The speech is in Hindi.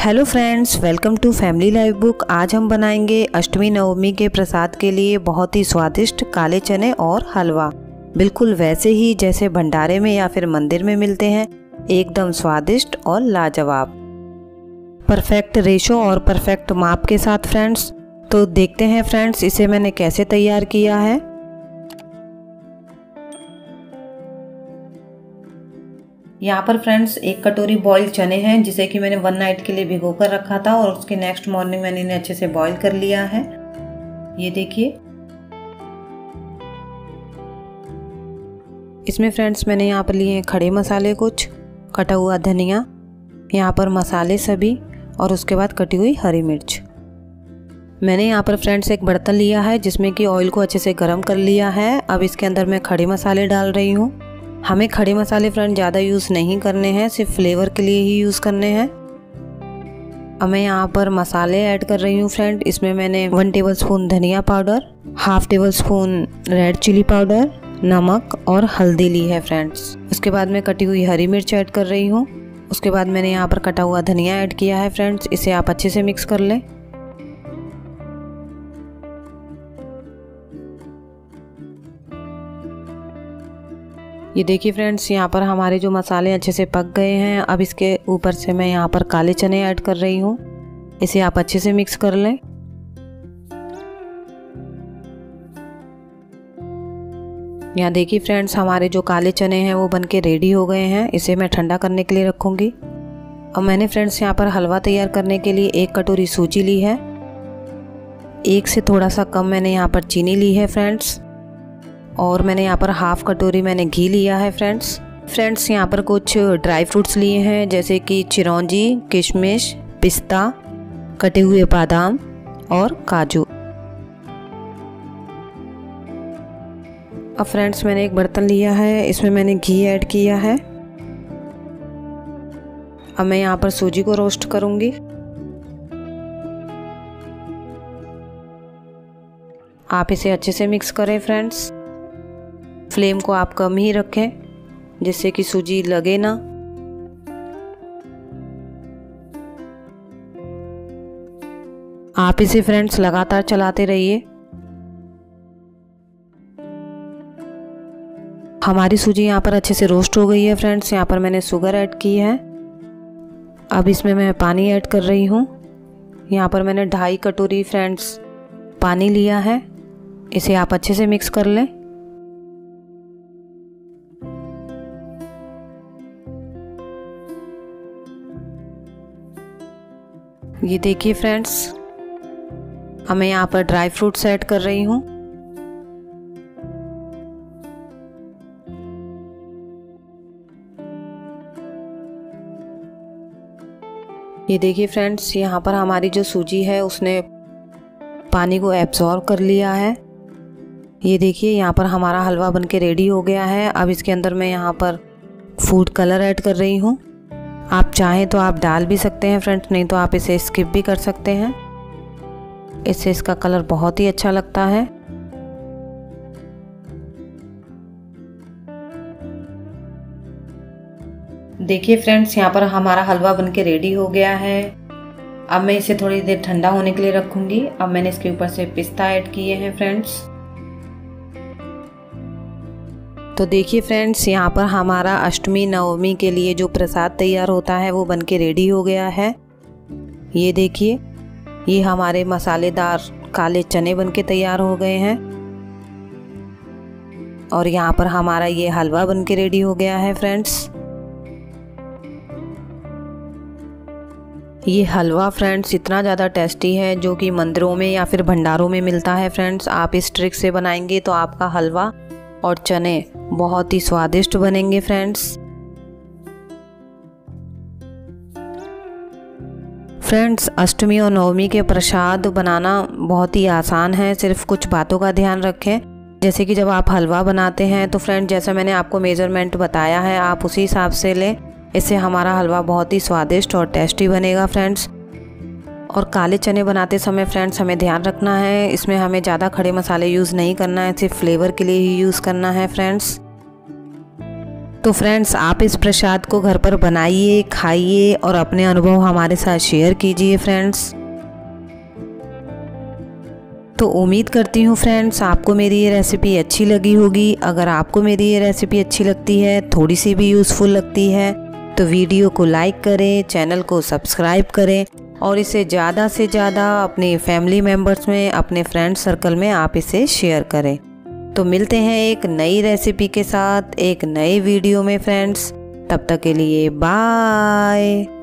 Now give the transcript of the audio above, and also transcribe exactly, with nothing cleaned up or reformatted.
Hello friends, welcome to family life book. आज हम बनाएंगे अष्टमी नवमी के प्रसाद के लिए बहुत ही स्वादिष्ट काले चने और हलवा, बिल्कुल वैसे ही जैसे भंडारे में या फिर मंदिर में मिलते हैं, एकदम स्वादिष्ट और लाजवाब, परफेक्ट रेशो और परफेक्ट माप के साथ फ्रेंड्स। तो देखते हैं फ्रेंड्स इसे मैंने कैसे तैयार किया है। यहाँ पर फ्रेंड्स एक कटोरी बॉइल्ड चने हैं जिसे कि मैंने वन नाइट के लिए भिगो कर रखा था और उसके नेक्स्ट मॉर्निंग मैंने इन्हें अच्छे से बॉईल कर लिया है। ये देखिए, इसमें फ्रेंड्स मैंने यहाँ पर लिए हैं खड़े मसाले, कुछ कटा हुआ धनिया, यहाँ पर मसाले सभी, और उसके बाद कटी हुई हरी मिर्च। मैंने यहाँ पर फ्रेंड्स एक बर्तन लिया है जिसमें कि ऑयल को अच्छे से गर्म कर लिया है। अब इसके अंदर मैं खड़े मसाले डाल रही हूँ। हमें खड़े मसाले फ्रेंड ज़्यादा यूज़ नहीं करने हैं, सिर्फ फ्लेवर के लिए ही यूज़ करने हैं। अब मैं यहाँ पर मसाले ऐड कर रही हूँ फ्रेंड। इसमें मैंने वन टेबलस्पून धनिया powder, half tablespoon red chilli powder, नमक और हल्दी ली है फ्रेंड्स। उसके बाद मैं कटी हुई हरी मिर्च ऐड कर रही हूँ। उसके बाद मैंने यहाँ पर कटा हुआ धनिया ऐड किया है फ्रेंड्स। इसे आप अच्छे से मिक्स कर लें। ये देखिए फ्रेंड्स, यहाँ पर हमारे जो मसाले अच्छे से पक गए हैं। अब इसके ऊपर से मैं यहाँ पर काले चने ऐड कर रही हूँ। इसे आप अच्छे से मिक्स कर लें। यहाँ देखिए फ्रेंड्स, हमारे जो काले चने हैं वो बनके रेडी हो गए हैं। इसे मैं ठंडा करने के लिए रखूँगी। अब मैंने फ्रेंड्स यहाँ पर हलवा तैयार करने के लिए एक कटोरी सूजी ली है। एक से थोड़ा सा कम मैंने यहाँ पर चीनी ली है फ्रेंड्स, और मैंने यहाँ पर हाफ कटोरी मैंने घी लिया है फ्रेंड्स। फ्रेंड्स यहाँ पर कुछ ड्राई फ्रूट्स लिए हैं जैसे कि चिरौंजी, किशमिश, पिस्ता, कटे हुए बादाम और काजू। अब फ्रेंड्स मैंने एक बर्तन लिया है, इसमें मैंने घी ऐड किया है। अब मैं यहाँ पर सूजी को रोस्ट करूँगी। आप इसे अच्छे से मिक्स करें फ्रेंड्स। फ्लेम को आप कम ही रखें जिससे कि सूजी लगे ना। आप इसे फ्रेंड्स लगातार चलाते रहिए। हमारी सूजी यहाँ पर अच्छे से रोस्ट हो गई है फ्रेंड्स। यहाँ पर मैंने शुगर ऐड की है। अब इसमें मैं पानी ऐड कर रही हूँ। यहाँ पर मैंने ढाई कटोरी फ्रेंड्स पानी लिया है। इसे आप अच्छे से मिक्स कर लें। ये देखिए फ्रेंड्स, अब मैं यहाँ पर ड्राई फ्रूट्स ऐड कर रही हूँ। ये देखिए फ्रेंड्स, यहाँ पर हमारी जो सूजी है उसने पानी को एब्जॉर्ब कर लिया है। ये देखिए, यहाँ पर हमारा हलवा बनके रेडी हो गया है। अब इसके अंदर मैं यहाँ पर फूड कलर ऐड कर रही हूँ। आप चाहें तो आप डाल भी सकते हैं फ्रेंड्स, नहीं तो आप इसे स्किप भी कर सकते हैं। इससे इसका कलर बहुत ही अच्छा लगता है। देखिए फ्रेंड्स, यहाँ पर हमारा हलवा बनके रेडी हो गया है। अब मैं इसे थोड़ी देर ठंडा होने के लिए रखूँगी। अब मैंने इसके ऊपर से पिस्ता ऐड किए हैं फ्रेंड्स। तो देखिए फ्रेंड्स, यहाँ पर हमारा अष्टमी नवमी के लिए जो प्रसाद तैयार होता है वो बनके रेडी हो गया है। ये देखिए, ये हमारे मसालेदार काले चने बनके तैयार हो गए हैं, और यहाँ पर हमारा ये हलवा बनके रेडी हो गया है फ्रेंड्स। ये हलवा फ्रेंड्स इतना ज़्यादा टेस्टी है जो कि मंदिरों में या फिर भंडारों में मिलता है फ्रेंड्स। आप इस ट्रिक से बनाएंगे तो आपका हलवा और चने बहुत ही स्वादिष्ट बनेंगे फ्रेंड्स। फ्रेंड्स अष्टमी और नवमी के प्रसाद बनाना बहुत ही आसान है, सिर्फ कुछ बातों का ध्यान रखें। जैसे कि जब आप हलवा बनाते हैं तो फ्रेंड जैसा मैंने आपको मेजरमेंट बताया है आप उसी हिसाब से लें। इससे हमारा हलवा बहुत ही स्वादिष्ट और टेस्टी बनेगा फ्रेंड्स। और काले चने बनाते समय फ्रेंड्स हमें ध्यान रखना है, इसमें हमें ज़्यादा खड़े मसाले यूज़ नहीं करना है, सिर्फ फ्लेवर के लिए ही यूज़ करना है फ्रेंड्स। तो फ्रेंड्स, आप इस प्रसाद को घर पर बनाइए, खाइए और अपने अनुभव हमारे साथ शेयर कीजिए फ्रेंड्स। तो उम्मीद करती हूँ फ्रेंड्स आपको मेरी ये रेसिपी अच्छी लगी होगी। अगर आपको मेरी ये रेसिपी अच्छी लगती है, थोड़ी सी भी यूज़फुल लगती है, तो वीडियो को लाइक करें, चैनल को सब्सक्राइब करें और इसे ज़्यादा से ज़्यादा अपने फैमिली मेम्बर्स में, अपने फ्रेंड सर्कल में आप इसे शेयर करें। तो मिलते हैं एक नई रेसिपी के साथ एक नए वीडियो में फ्रेंड्स। तब तक के लिए बाय।